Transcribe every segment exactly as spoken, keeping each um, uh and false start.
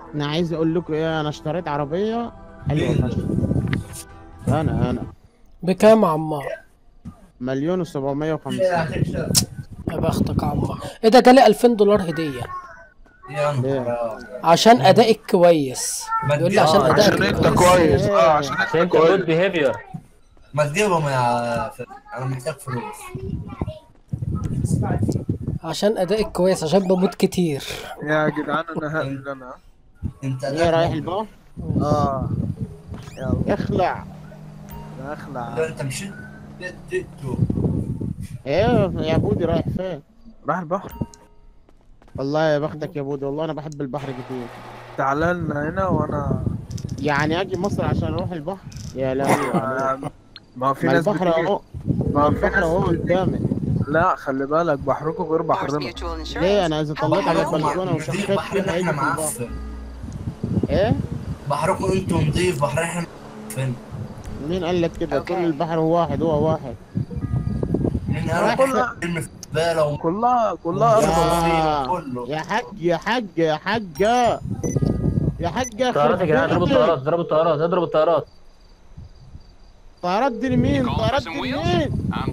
انا عايز اقول لكم ايه، انا اشتريت عربيه حلوه فشخ. انا انا بكام يا عمار؟ مليون وسبعمية وخمسين. يا بختك يا عمار. ايه ده، جالي ألفين دولار هديه يا ليه؟ نهار ابيض. عشان ادائك كويس. ما بيقول لي عشان تجيبهم اه ادائك عشان انت كويس. كويس، اه ايه؟ عشان عشان انت انت جود كويس. بيهيفير. ما تجيبهم يا ف... انا محتاج فلوس. عشان ادائك كويس، عشان بموت كتير. يا جدعان انا انت هقفل انا. انت ايه اداك رايح مبهر. البحر؟ اه يلا اخلع. اخلع. لا انت مشيت ديتو. ايه يا بودي رايح فين؟ راح البحر. والله يا بختك يا بودي، والله انا بحب البحر كتير. تعالى هنا وانا. يعني اجي مصر عشان اروح البحر؟ يا لهوي عليك. آه، ما هو في ما ناس البحر بتيجي. اهو. ما ما هو في البحر ناس اهو بتيجي. قدامي. لا خلي بالك بحركم غير بحرنا. ليه؟ انا اذا طلعت على بحركم البلكونه نضيف، وشخيت فيه بحرنا احنا هيجي في البحر. معفن. ايه؟ بحركم انتوا نضيف، بحر احنا معفن. مين قال لك كده؟ كل البحر هو واحد، هو واحد. احنا رايح اروح فين؟ كلها ارمي في الزباله كلها كلها ارض الله. يا كله. يا حاج يا حاج يا حاجة يا حاجة طيارات يخرب يا جدعان، اضربوا بيتك. الطيارات، اضربوا الطيارات، اضربوا الطيارات. طيارات دي لمين؟ طيارات دي لمين؟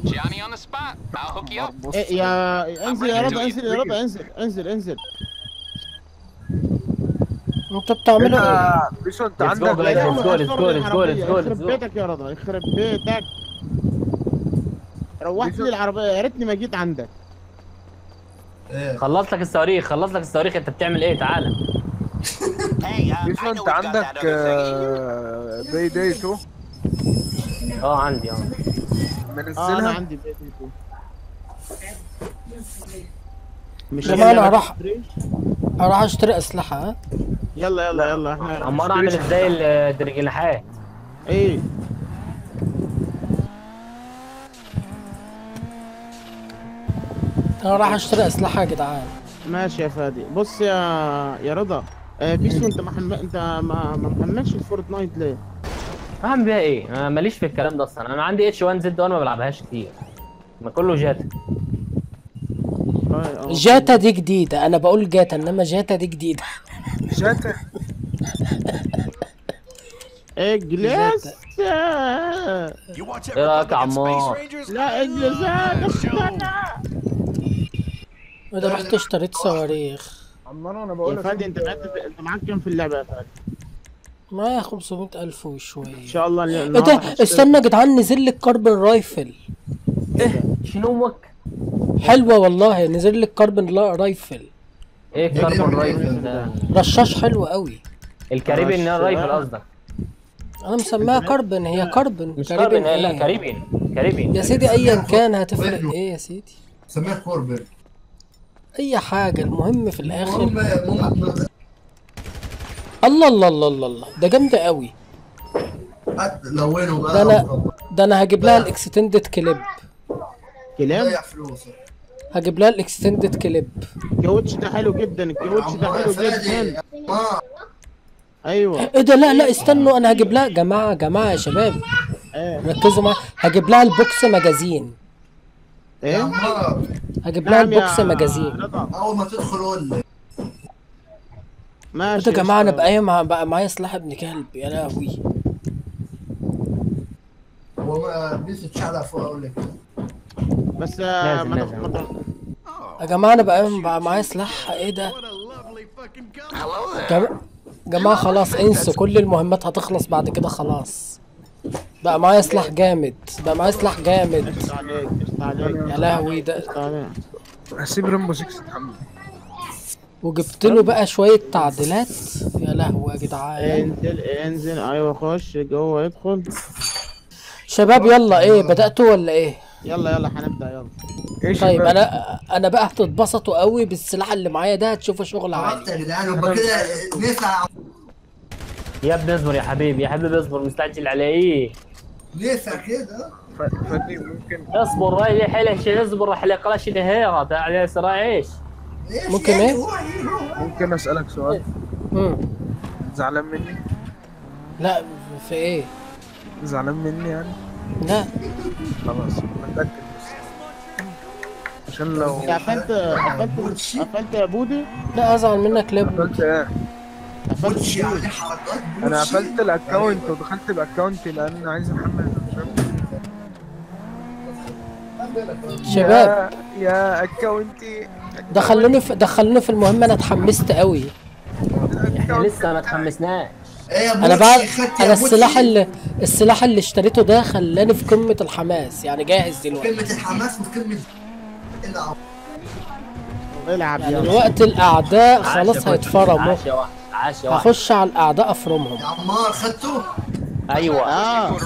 بص. إيه يا انزل يا رضا، انزل يا بيجي. رضا، انزل انزل انزل. انتوا بتعملوا ايه؟ هنا بيشو انت Let's go عندك. guys. يا let's go, لهوي let's اخر go, لي let's go, let's العربية، go, let's يخرب go. بيتك يا رضا، يخرب بيتك. روحت بيشو. لي العربية، يا ريتني ما جيت عندك. ايه خلص لك الصواريخ، خلص لك الصواريخ. انت بتعمل ايه؟ تعالى. بيشو انت عندك آه، داي داي تو اه عندي اه. اه انا منزلها. عندي بيت تو. مش يا هي جماعه اللعبة انا هروح تشتري؟ هروح اشتري اسلحه. ها يلا يلا يلا احنا. عمار اعمل ازاي الجناحات؟ ايه؟ انا راح اشتري اسلحه يا جدعان. ماشي يا فادي. بص يا يا رضا، آه بيسو، انت ما حم... انت ما ما محملش الفورتنايت ليه؟ اعمل بيها ايه؟ انا ماليش في الكلام ده اصلا. انا عندي اتش واحد زد وانا ما بلعبهاش كتير. ما كله جاتا. آه، آه. جاتا دي جديده، انا بقول جاتا انما جاتا دي جديده. جاتا. اجلس. ايه رايك يا عمار؟ لا اجلس، آه، استنى. انا رحت اشتريت صواريخ. عمار انا بقول يا لك فادي انت معاك انت معاك كام في اللعبه يا فادي؟ معايا خمسمية الف ان وشويه. شاء الله ايه النهارده ده، هتشتري. استنى يا جدعان، نزل لي الكاربن رايفل. ايه؟ شنو امك؟ حلوه والله، نزل لي الكاربن لا رايفل. ايه الكربون رايفل ده؟ رشاش حلو قوي. الكاريبيان رش- رايفل قصدك؟ انا مسميها كاربن، هي كاربن. مش كاربين، لا إيه؟ كاريبيان. كاريبيان يا سيدي ايا كان هتفرق ايه يا سيدي؟ سميها كوربن. اي حاجه، المهم في الاخر. المهم الله الله الله الله الله، ده جامده قوي. لونه بقى. ده انا ده انا هجيب لها الاكستندد كليب. كلام. ضيع فلوسك. هجيب لها الاكستندد كليب. الكاوتش ده حلو جدا، الكاوتش ده حلو جدا. ما ايوه. ايه ده، لا لا استنوا، انا هجيب لها جماعه جماعه يا شباب ايه؟ ركزوا معايا. هجيب لها البوكس ماجازين. ايه؟ عمار هجيب لها نعم يا البوكس ماجازين. رضا. اول ما تدخل قول لي. ايه ماشي ده يا جماعه، انا قشطة. بقى مع... بقى معايا سلاح ابن كلب يا لهوي. هو بيس تشعلق فوق اقول لك. بس آه، نازل، ما نازل. تخ- ما تخ- يا جماعه انا بقى, بقى معايا سلاح. ايه ده جم... جماعه خلاص انسوا، كل المهمات هتخلص بعد كده خلاص. بقى معايا سلاح جامد، بقى معايا سلاح جامد قشطة عليك، قشطة عليك. يا لهوي ده. قشطة عليك. هسيب ريمبو ستة اتحمل. وجبت له بقى شويه تعديلات. يا لهوي يا جدعان. انزل انزل، ايوه خش جوه، يدخل. شباب يلا، ايه بدأتوا ولا ايه؟ يلا يلا هنبدأ يلا. ايش طيب بقى؟ انا انا بقى هتتبسطوا قوي بالسلاح اللي معايا ده، هتشوفوا شغل عرفت عالي. يا جدعان يبقى كده نسعى. يا ابني اصبر يا حبيبي، يا حبيبي اصبر، مستعجل على ايه؟ نسعى كده. ف- فادي ممكن. اصبر راي حيلة شيء، اصبر حيلة قلاش نهيرة تعالى سراع ايش؟ ليش ممكن يعني إيه؟ هو هيرو؟ ممكن اسالك سؤال؟ امم زعلان مني؟ لا في ايه؟ زعلان مني يعني؟ لا خلاص متاكد بس عشان لو انت قفلت قفلت قفلت يا بودي؟ لا ازعل منك ليه؟ قلت ايه. قفلت بوتشي كتير. عليه حركات انا بوتشي. قفلت الاكونت ودخلت باكونتي لان عايز احمل الفيلم. شباب يا يا اكونتي دخلوني في دخلوني في المهمة، انا اتحمست قوي. احنا لسه ما اتحمسناش. ايه يا انا بعد بوتشي خدت يا انا السلاح بوتشي؟ اللي السلاح اللي اشتريته ده خلاني في قمة الحماس، يعني جاهز دلوقتي. كلمة الحماس وكلمة العب. العب يعني يلا. دلوقتي الاعداء عاش يا خلاص بوتشي، هيتفرموا. عاش يا وحش، عاش يا وحش. هخش على الاعداء افرمهم. يا عمار خدته؟ ايوه. اه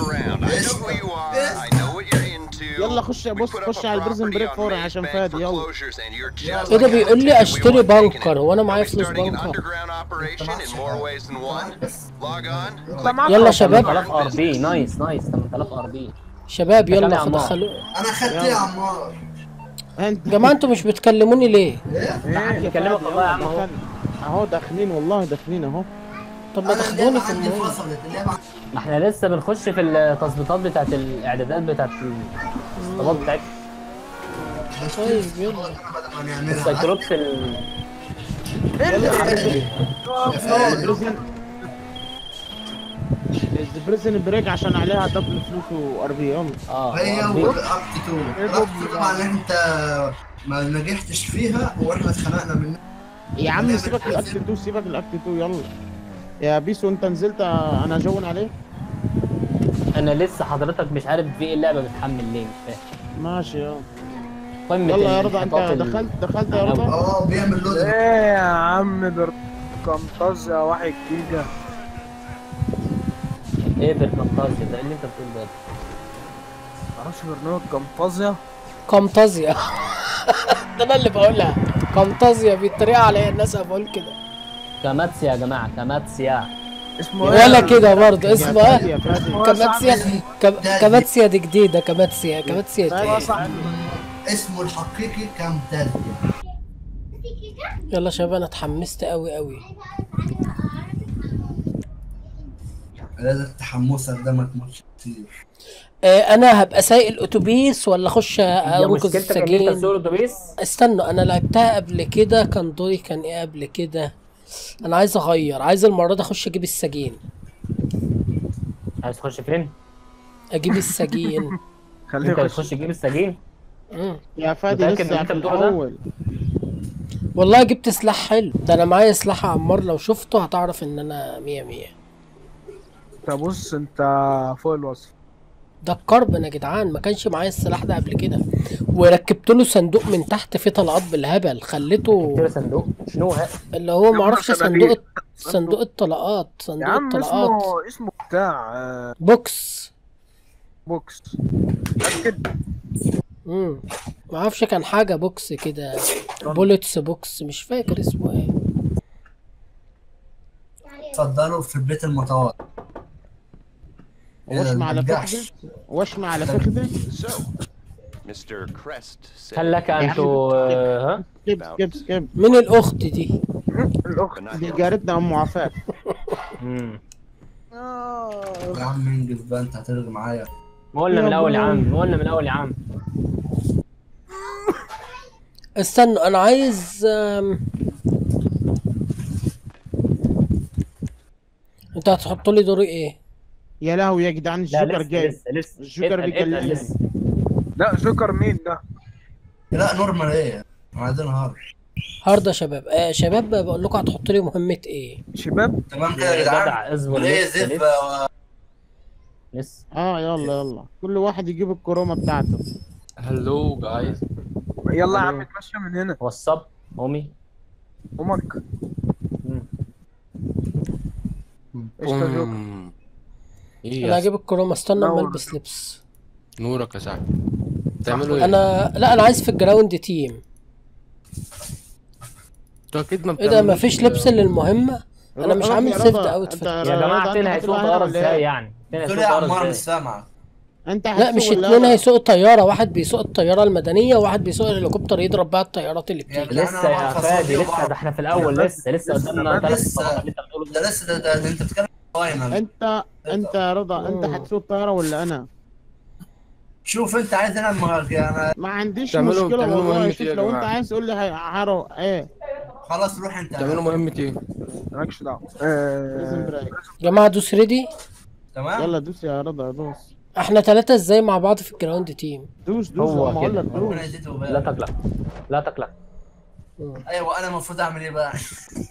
يلا يلا خش بص خش على البريزن بريك فورا عشان فادي يلا. ايه ده بيقول لي اشتري بنكر، هو انا معايا فلوس بنكر؟ يلا شباب. ثمانية آلاف ار بي، نايس نايس. ثمانية آلاف ار بي. شباب تكلم يا يلا عمار. فدخلوا. انا خدت ايه يا عمار؟ انت يا جماعه انتوا مش بتكلموني ليه؟ تعال بيكلمك والله يا عم اهو. اهو داخلين والله داخلين اهو. طب ما انا تاخدوني اللعبة في عندي الموضوع. فصلت، اللعبة ما احنا لسه بنخش في التظبيطات بتاعت الاعدادات بتاعت الطلبات بتاعت طيب يلا. بدل ما نعملها السايكلوبس ال... البريزن البريزن بريك عشان عليها دبل فلوس وار بي يلا. اه هي ار بي. واب تو اب تو طبعا انت ما نجحتش فيها واحنا اتخنقنا منها. يا عم سيبك الاكت اتنين سيبك الاكت اتنين يلا. يا بيسو انت نزلت انا جون عليه. انا لسه حضرتك مش عارف في ايه اللعبه بتحمل ليه، مش فاهم. ماشي يلا. قمه يلا يا رضا انت الانحطاط ال- دخلت دخلت يا رضا. اه بيعمل لود. ايه يا عم ده كمطازة واحد جيجا. ايه بالفانتازيا ده؟ إيه اللي انت بتقول ده؟ معرفش برنامج كمطازة. كامتازيا. ده انا اللي بقولها كامتازيا، بيتريقوا عليا الناس بقول كده. كاماتسيا يا جماعه، كاماتسيا. اسمه ولا كده برضه يا اسمه فادي ايه؟ يا فادي. كاماتسيا. كم- كاماتسيا دي جديدة، كاماتسيا كاماتسيا فادي. ايه؟ فادي. اسمه الحقيقي كامتازيا. يلا شباب انا اتحمست قوي قوي. لازم تحمسك ده ما تموتش كتير. آه انا هبقى سايق الاتوبيس ولا اخش هي انقذ مشكلتك ان انت السجين؟ تسوق الاتوبيس؟ استنوا انا لعبتها قبل كده، كان دوري كان ايه قبل كده؟ انا عايز اغير، عايز المرة دي اخش اجيب السجين. عايز تخش فين؟ اجيب السجين. خليه انت يخش. بتخش تجيب السجين؟ مم. يا فادي متأكد من لسه اللي في انت بتقوله ده؟ الاول. والله جبت سلاح حلو، ده انا معايا سلاح عمار، لو شفته هتعرف ان انا مية مية. انت بص انت فوق الوصف. ده الكربن يا جدعان، ما كانش معايا السلاح ده قبل كده، وركبت له صندوق من تحت فيه طلقات بالهبل، خليته كده صندوق شنو ها؟ اللي هو معرفش صناديق. صندوق صندوق الطلقات، يا صندوق عم الطلقات اسمه اسمه بتاع آه، بوكس. بوكس. متأكد؟ امم معرفش كان حاجة بوكس كده، بوليتس بوكس، مش فاكر اسمه ايه. اتفضلوا في بيت المطار. وشم على فخده وشم على فخده. Mister Crest said هل لك ان تو ها؟ سكيب سكيب سكيب. مين الاخت دي؟ الاخت. دي جارتنا ام عفاف. امم يا عم انجز بقى انت هتلغي معايا. ما قلنا من يا الاول يا باي. عم، ما قلنا من الاول يا عم. استنوا انا عايز آم، انت هتحطوا لي دوري ايه؟ يا لهوي يا جدعان لا الجوكر لسه جاي. لسه لسه الجوكر اتقل- اتقل بيكلمني. لسه. لا جوكر مين ده؟ لا نورمال ايه؟ عايزين هارد. هارد يا شباب. آه شباب بقول لكم هتحطوا لي مهمة ايه؟ شباب. تمام كده يا يا جدعان. جدع اصبر ليه لسه زف لسه لسه. اه يلا يلا كل واحد يجيب الكرومه بتاعته. هلو جايز. يلا يا عم اتمشى من هنا. واتساب امي. امك. قشطة يا جوكر. ايه انا يا هجيب الكرومة، استنى اما نور. البس لبس. نورك يا صاحبي؟ بتعملوا ايه؟ انا لا انا عايز في الجراوند تيم. انتوا اكيد ما ايه ده بتعملوش مفيش لبس للمهمة؟ انا مش روح عامل يا سيفت رضا، اوتفيت. أنت- يا رضا، جماعه أنت فين هيسوق هتبقى طياره هنا ولا ازاي إيه؟ يعني؟ فين قلت هيسوق له يا طياره عمار مش ازاي؟ سامعك. انت لا هتسوق مش ولا اتنين أنا؟ هيسوقوا طيارة، واحد بيسوق الطيارة المدنية وواحد بيسوق الهليكوبتر يضرب بقى الطيارات اللي بتيجي. لا، لسه أنا يا خسرت فادي يوم لسه، واحد. ده احنا في الاول لسه لسه قدامنا لسه- ثلاث لسه. خطوات اللي انت بتقوله ده ده. لسه ده, ده, ده انت بتتكلم فاينل. انت انت يا رضا انت مم. هتسوق الطياره ولا انا؟ شوف انت عايز انا معاك انا. ما عنديش بتعملوا- مشكله بتعملوا والله. مهمة شوف إيه يا لو انت جماعة؟ عايز تقول لي هروح ايه. خلاص روح انت. تعملوا مهمة ايه؟ مالكش دعوه. بريزن آه، بريك. يا جماعه دوس ريدي. تمام. يلا دوس يا رضا دوس. احنا ثلاثة ازاي مع بعض في الجراوند تيم؟ دوس دوس هو هو اقول كده. لك دوس. ربنا يزيده لا وبارك. تقلق لا تقلق. ايوه انا المفروض اعمل ايه بقى؟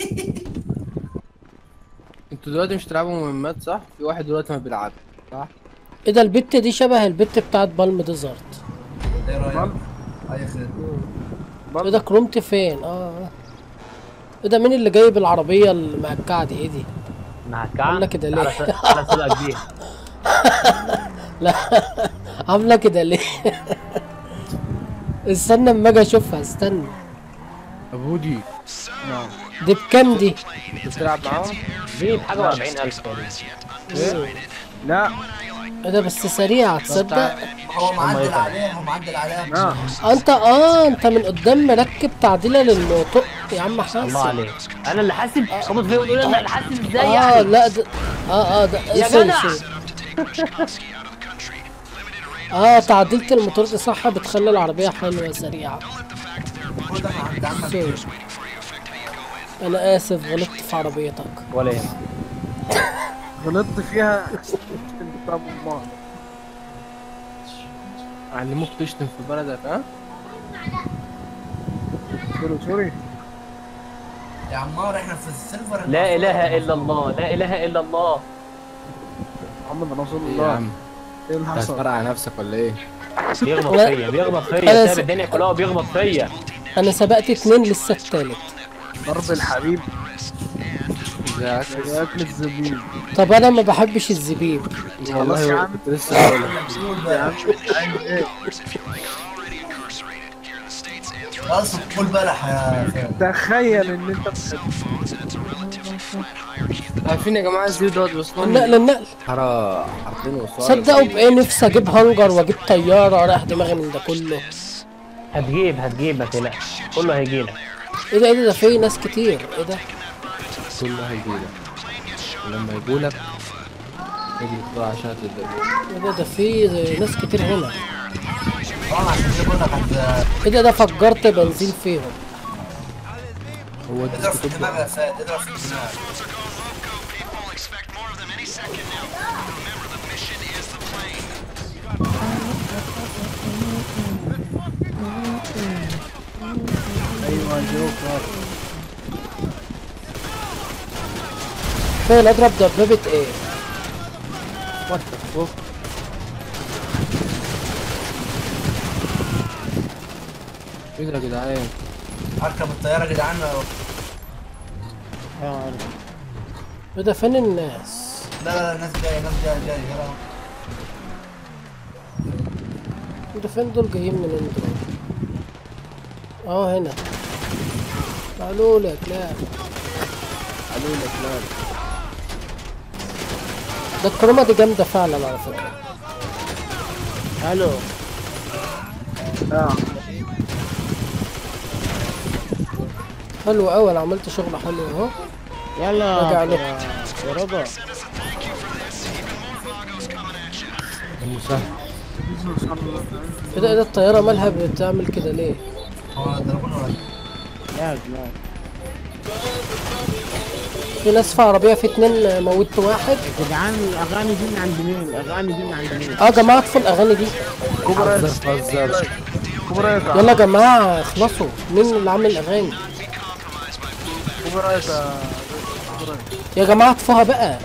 انتوا دلوقتي مش بتلعبوا مهمات صح؟ في واحد دلوقتي ما بيلعبش صح؟ ايه ده البت دي شبه البت بتاعت بالم ديزرت. ايه رايك؟ اي خير. ايه ده كرومتي فين؟ اه ايه ده مين اللي جايب العربية المقعة دي؟ ايه دي؟ مع الكعب عاملة كده ليه؟ على سؤالك بيها. لا عاملة كده ليه؟ استنى اما اجي اشوفها استنى. ابو دي دي بكام دي؟ انت بتلعب معاهم؟ دي بحاجه وأربعين ألف تقريبا. لا ايه ده بس سريعة تصدق؟ هو معدل عليها هو معدل عليها. لا انت اه انت من قدام مركب تعديلة للطق يا عم حاسب. الله عليك انا اللي حاسب. خبط فيا وتقول انا اللي حاسب ازاي اه يعني؟ لا ده اه اه ده يا سوري جدع. سوري. اه تعديلة الموتور دي صح بتخلي العربية حلوة سريعة. خد انا عند عمك. سوري. انا اسف غلطت في عربيتك. ولا يهمك. غلطت فيها. انت ابو امها. علموك تشتم في بلدك ها؟ سوري سوري. يا عمار احنا في السيرفر. لا اله الا الله لا اله الا الله. محمد رسول ايه يا الله. عم؟ ايه اللي انت حصل؟ هتفرق على نفسك ولا ايه؟ بيغلط لا. فيا بيغلط أنا فيا س- ساب الدنيا كلها وبيغلط فيا. انا سبقت اتنين لسه التالت. ضرب الحبيب ازيك؟ زي اكل الزبيب. طب انا ما بحبش الزبيب. خلاص يا والله عم. كنت لسه هقول لك. يا عم عايز ايه؟ خلاص كل بلح يا فهد. تخيل ان انت بتحب. عارفين يا جماعه ازاي دوت بس النقل النقل. حرا حاطين وصال. صدقوا بايه نفسي اجيب هنجر واجيب طيارة رايح دماغي من ده كله. هتجيب هتجيب ما تقلقش كله هيجيلك. ايه ده ايه ده ده في ناس كتير ايه ده؟ كله هيجيلك ولما يجولك اجري بسرعه عشان تقدر. ايه ده ده في ناس كتير هنا. اه عشان كده بقول لك هت- ايه ده ده فجرت بنزين فيهم. هو دي اضرب في كتب الدماغ يا فهد اضرب في الدماغ. ايوه جوكر. فين اضرب دبابة ايه؟ وات ذا فوك. ايه ده يا جدعان؟ اركب الطياره يا جدعان. اه عارف. ايه ده فين الناس؟ لا لا لا ناس جايه ناس جايه جايه يلا. ايه ده فين دول جايين منين دول؟ اه هنا. قالوا لك لا. قالوا لك لا. ده الكرومة دي جامدة فعلا على فكرة. الو. اه حلو اوي انا عملت شغل حلو اهو. يلا رجع يا له. يا رضا. المسهل. ايه ده ايه ده الطيارة مالها بتعمل كده ليه؟ هو ضربونا ولا لاج لاج. في ناس في عربية في اتنين موتت واحد. يا جدعان الاغاني دي من عند مين؟ الاغاني دي من عند مين؟ اه يا جماعة اطفوا الاغاني دي. كبرى فزر. كبرى يلا يا جماعة اخلصوا مين اللي عامل الاغاني؟ كبرى يا جماعة اطفوها بقى.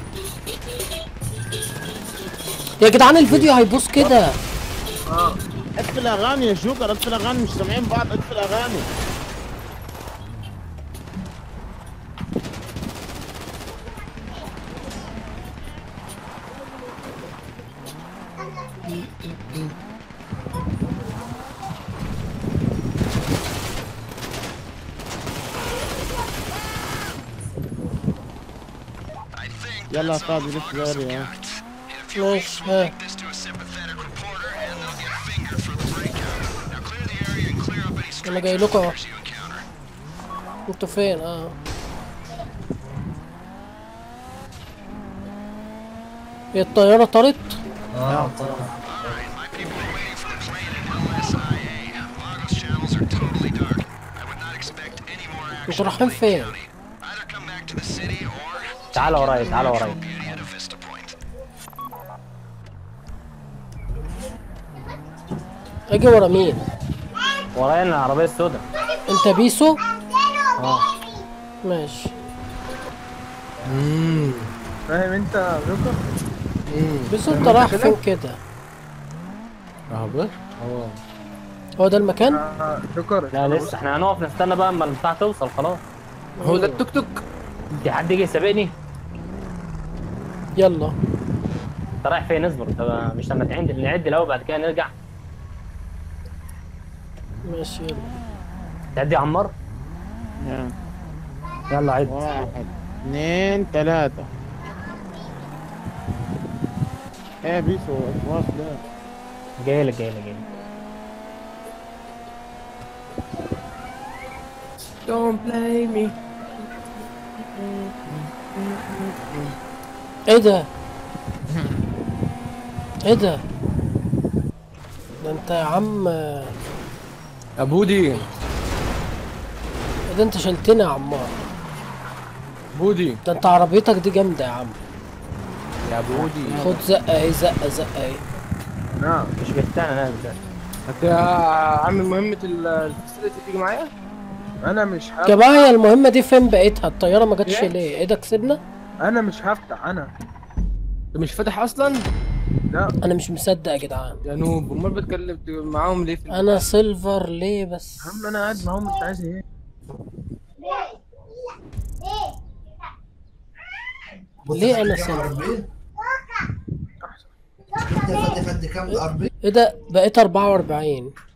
يا جدعان الفيديو هيبوظ كده. اطفي الاغاني يا جوكر اطفي الاغاني مش سامعين بعض اطفي الاغاني. يلا يا فادي لف غيري ها. ماشي ها. انا جاي لكم اهو. انتوا فين؟ اه هي الطيارة طارت؟ اه طبعا. انتوا رايحين فين؟ تعالى ورايا تعالى ورايا. اجي ورا مين؟ ورايا انا العربيه السوداء. انت بيسو؟ اه ماشي. امم فاهم انت يا جوكر؟ امم بيسو انت رايح فين كده؟ اهو بص اه هو ده المكان؟ آه، جوكر لا لسه احنا هنقف نستنى بقى اما البتاع توصل خلاص. هو ده التوك توك. في حد يجي يسابقني؟ يلا. انت رايح فين؟ اصبر انت مش لما تعد نعد الاول بعد كده نرجع. ماشي يلا. تعدي يا عمار. يلا. يلا عد. واحد اثنين ثلاثة. ايه يا بيسو واقف ده؟ جايلك جايلك جايلك. Don't blame me. ايه ده؟ ايه ده؟ ده انت يا عم، ايه ابودي ده انت شلتني يا عمار. بودي ده انت عربيتك دي جامدة يا عم. يا بودي. خد زقة اهي، زقة زقة اهي. نعم. مش بيستنى انا بالذات. انت يا عم مهمة الفاسيلتي تيجي معايا؟ انا مش يا هفتح جماعة المهمة دي فين بقيتها؟ الطيارة ما جاتش ليه؟ ايه ده كسبنا؟ انا مش هفتح انا. انت مش فاتح اصلا؟ لا انا مش مصدق يا جدعان. يا نوب امال بتكلم معاهم ليه في انا سيلفر ليه بس؟ يا عم انا قاعد معاهم، انت عايز ايه؟ ليه أنا كام سامع؟ ار بي؟ فدي فدي فدي كام ار بي؟ ايه ده؟ بقيت أربعة وأربعين.